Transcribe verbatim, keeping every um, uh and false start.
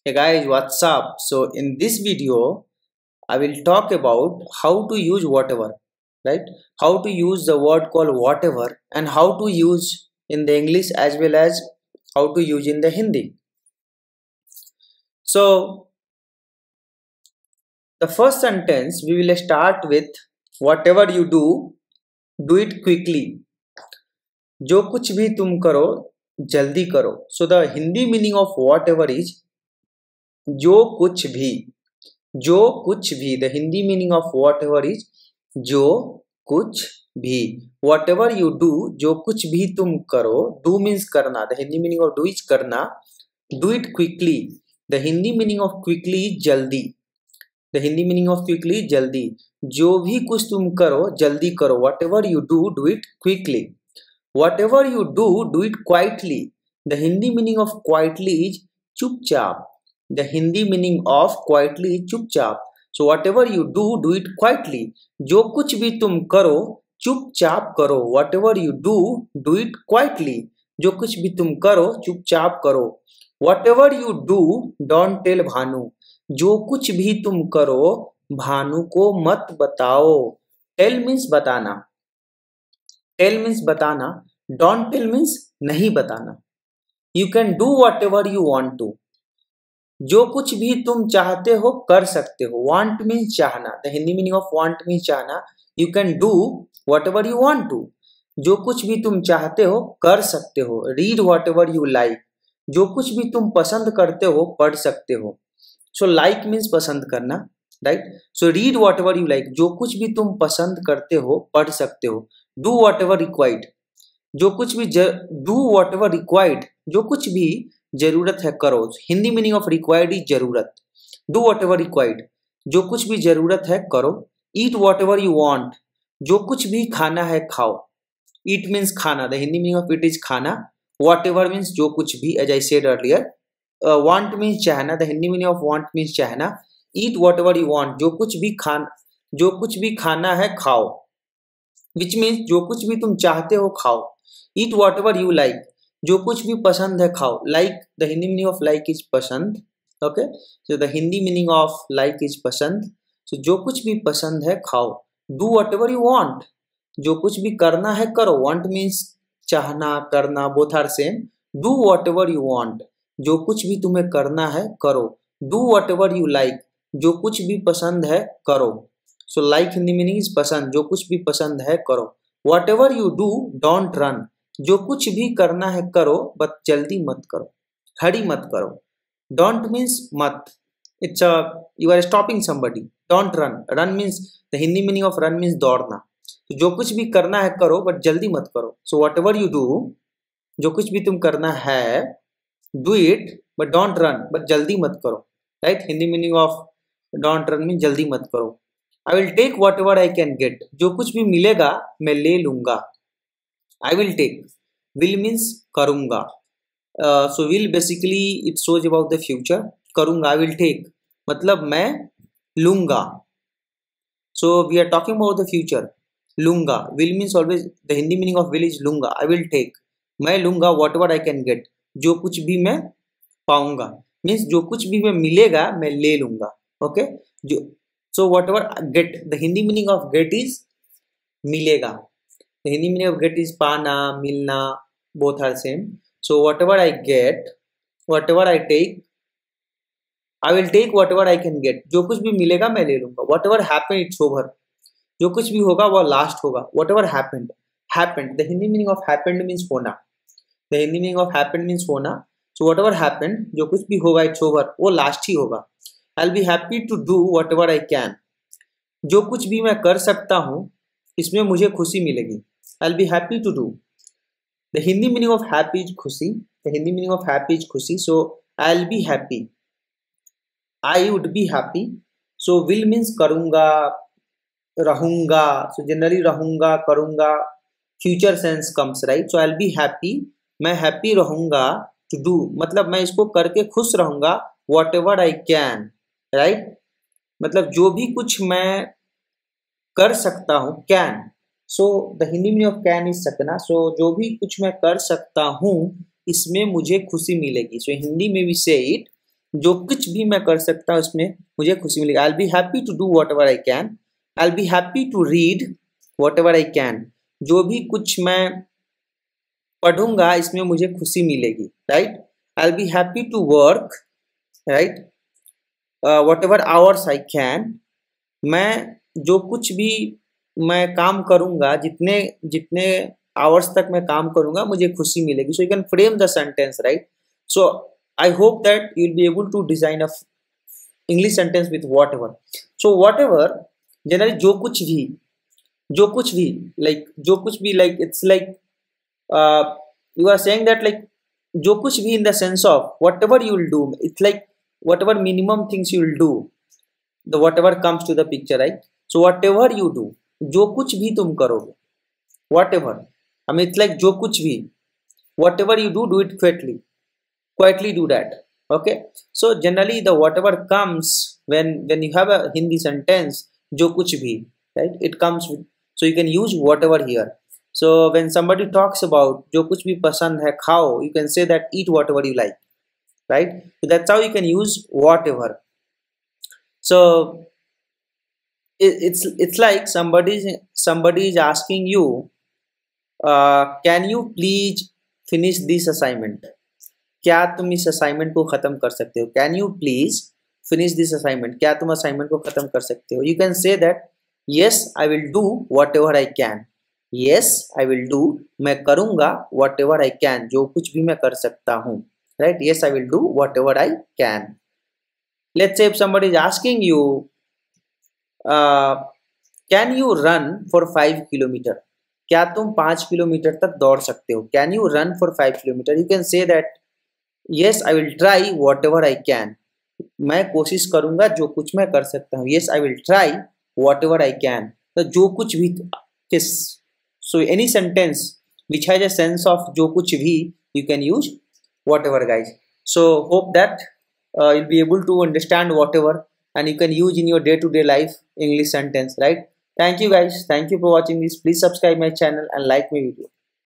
Hey guys, what's up? So in this video, I will talk about how to use whatever, right? How to use the word called whatever and how to use in the English as well as how to use in the Hindi. So the first sentence we will start with whatever you do, do it quickly. जो कुछ भी तुम करो, जल्दी करो. So the Hindi meaning of whatever is जो कुछ भी. जो कुछ भी. The Hindi meaning of whatever is जो कुछ भी. Whatever you do, जो कुछ भी तुम करो. Do means करना. The Hindi meaning of do is करना. Do it quickly. The Hindi meaning of quickly is जल्दी. The Hindi meaning of quickly is जल्दी. जो भी कुछ तुम करो, जल्दी करो. Whatever you do, do it quickly. Whatever you do, do it quietly. The Hindi meaning of quietly is चुपचाप. The Hindi meaning of quietly is चुपचाप. So whatever you do, do it quietly. जो कुछ भी तुम करो, चुपचाप करो. Whatever you do, do it quietly. जो कुछ भी तुम करो, चुपचाप करो. Whatever you do, don't tell Bhanu. जो कुछ भी तुम करो, भानु को मत बताओ. Tell means बताना. Tell means बताना. Don't tell means नहीं बताना. You can do whatever you want to. जो कुछ भी तुम चाहते हो कर सकते हो. Want means चाहना. The Hindi meaning of want means चाहना. You can do whatever you want to. जो कुछ भी तुम चाहते हो कर सकते हो. Read whatever you like. जो कुछ भी तुम पसंद करते हो पढ़ सकते हो. So like means पसंद करना, right? So read whatever you like. जो कुछ भी तुम पसंद करते हो पढ़ सकते हो. Do whatever required. जो कुछ भी do whatever required. जो कुछ भी जरूरत है करो. Hindi meaning of required is जरूरत. Do whatever required. जो कुछ भी जरूरत है करो. Eat whatever you want. जो कुछ भी खाना है खाओ. ईट मीन्स खाना. The Hindi meaning of it is खाना. वॉट एवर मीन्स जो कुछ भी, as I said earlier. Want means चाहना. The Hindi meaning of want means चाहना. Eat whatever you want. जो कुछ भी खाना जो कुछ भी खाना है खाओ. विच मीन्स जो कुछ भी तुम चाहते हो खाओ. Eat whatever you like. जो कुछ भी पसंद है खाओ. Like the Hindi meaning of like is पसंद. Okay, so the Hindi meaning of like is पसंद. सो जो कुछ भी पसंद है खाओ. Do whatever you want. जो कुछ भी करना है करो. वॉन्ट मीन्स चाहना, करना, both are same. Do whatever you want. जो कुछ भी तुम्हें करना है करो. Do whatever you like. जो कुछ भी पसंद है करो. So like Hindi meaning is पसंद. जो कुछ भी पसंद है करो. Whatever you do don't run. जो कुछ भी करना है करो बट जल्दी मत करो. हरी मत करो. डोंट मीन्स मत. It's a you are stopping somebody. Don't run. Run means the Hindi meaning of run means दौड़ना. जो कुछ भी करना है करो बट जल्दी मत करो. So whatever you do. जो कुछ भी तुम करना है do it but don't run. But जल्दी मत करो. Right. Hindi meaning of don't run means जल्दी मत करो. I will take whatever I can get. जो कुछ भी मिलेगा मैं ले लूंगा. I will take. Will means करूँगा. uh, so will basically it shows about the future. करूँगा. I will take मतलब मैं लूँगा. so we are talking about the future. लूँगा. will means always the Hindi meaning of will is लूँगा. I will take. मैं लूँगा whatever I can get. जो कुछ भी मैं पाऊँगा means जो कुछ भी मैं मिलेगा मैं ले लूँगा. okay, जो so whatever get. the Hindi meaning of get is मिलेगा. The Hindi meaning of get is पाना, मिलना, both are same. So whatever I get, whatever I take, I will take whatever I can get. जो कुछ भी मिलेगा मैं ले लूँगा. Whatever happened it's over. जो कुछ भी होगा वो last होगा. Whatever happened, happened. The Hindi meaning of happened means होना. The Hindi meaning of happened means होना. So whatever happened, जो कुछ भी होगा it's over. वो last ही होगा. I'll be happy to do whatever I can. जो कुछ भी मैं कर सकता हूँ इसमें मुझे खुशी मिलेगी. I'll be happy to do. The Hindi meaning of happy is खुशी. The Hindi meaning of happy is खुशी. So I'll be happy. I would be happy. So will means करूँगा, रहूँगा. So generally रहूँगा, करूँगा. Future sense comes, right? So I'll be happy. मैं happy रहूँगा to do. मतलब मैं इसको करके खुश रहूँगा. Whatever I can, right? मतलब जो भी कुछ मैं कर सकता हूँ can. So the Hindi meaning of can is सकना. सो जो भी कुछ मैं कर सकता हूँ इसमें मुझे खुशी मिलेगी. सो हिंदी में भी से इट जो कुछ भी मैं कर सकता हूँ उसमें मुझे खुशी मिलेगी। I will be happy to do whatever I can, I will be happy to read whatever I can, जो भी कुछ मैं पढ़ूंगा इसमें मुझे खुशी मिलेगी, right. I will be happy to work, right, whatever hours I can, मैं जो कुछ भी मैं काम करूंगा, जितने जितने आवर्स तक मैं काम करूंगा मुझे खुशी मिलेगी। So you can frame the sentence, right. So I hope that you will be able to design a English sentence with whatever. So whatever generally जो कुछ भी, जो कुछ भी लाइक like, जो कुछ भी like it's like you are saying that like जो कुछ भी in the sense of whatever you will do, it's like whatever minimum things you will do, the whatever comes to the picture, right. So whatever you do, जो कुछ भी तुम करोगे, whatever, I mean it's like जो कुछ भी, whatever you do, do it quickly, quietly do that, okay। So generally the whatever comes when when you have a Hindi sentence, jo kuch bhi, right, it comes with, so you can use whatever here। So when somebody talks about jo kuch bhi pasand hai khao, you can say that eat whatever you like, right। So that's how you can use whatever। So it, it's it's like somebody somebody is asking you, uh, can you please finish this assignment, क्या तुम इस assignment को खत्म कर सकते हो, can you please finish this assignment, क्या तुम असाइनमेंट को खत्म कर सकते हो। You can say that yes I will do whatever I can, yes I will do, मैं करूंगा वॉट एवर आई कैन, जो कुछ भी मैं कर सकता हूँ, right. Yes I will do whatever I can. Let's say if somebody is asking you can you run for five kilometre, क्या तुम पांच किलोमीटर तक दौड़ सकते हो, can you run for five kilometre, you can say that yes I will try whatever I can, मैं कोशिश करूंगा जो कुछ मैं कर सकता हूँ, yes I will try whatever I can, तो जो कुछ भी किस, so any sentence which has a sense of जो कुछ भी, you can use whatever guys. So hope that you'll be able to understand whatever and you can use in your day-to-day life English sentence, right? Thank you guys, thank you for watching this. Please subscribe my channel and like my video.